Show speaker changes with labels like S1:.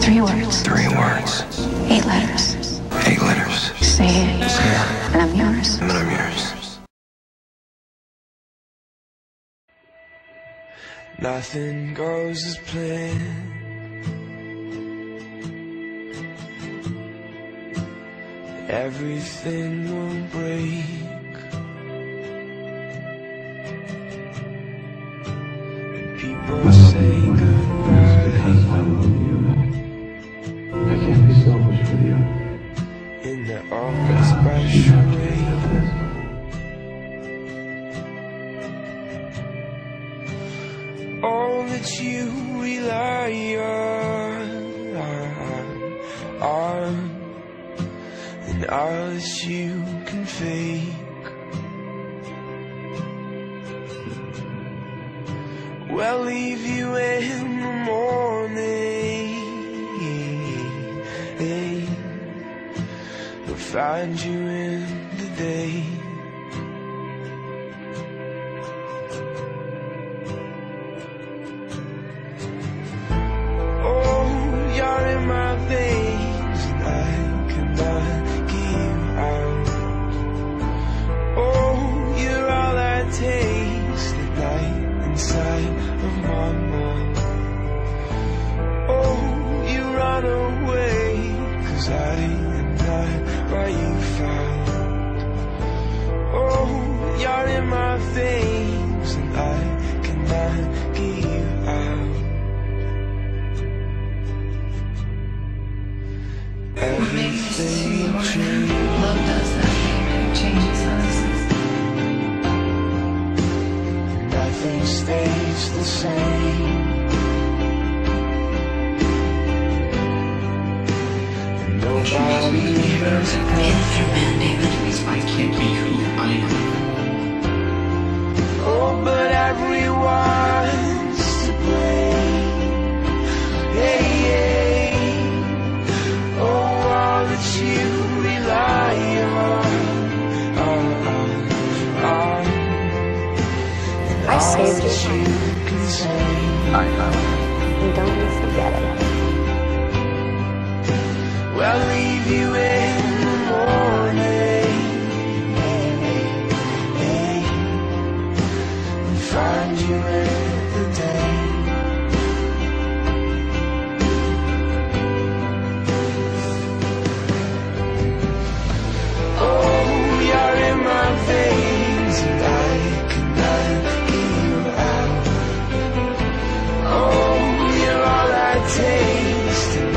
S1: 3 words.
S2: 3 words.
S1: 8 letters.
S2: 8 letters.
S1: Say it.
S2: Say it.
S1: And I'm yours.
S2: And I'm yours.
S3: Nothing goes as planned. Everything will break. And people say goodbye.
S4: I love you. I can't be selfish with you.
S3: In their own special way. All that you rely on, and all that you can fake. We'll leave you in the morning. We'll find you in the day. Things and I cannot get you out. Everything changes.
S1: Love does that. It changes us.
S3: Nothing stays the same. And nobody knows
S1: Be a better man, David.
S5: I can't be who I am.
S3: oh, but everyone's to blame. Hey, hey. Oh, all that you rely on.
S6: I saved
S3: that
S6: you.
S3: you can say.
S2: I know.
S6: And don't you forget it.
S3: We'll leave you in the morning. Find you in the day. Oh, you're in my veins and I cannot get you out. Oh, you're all I taste and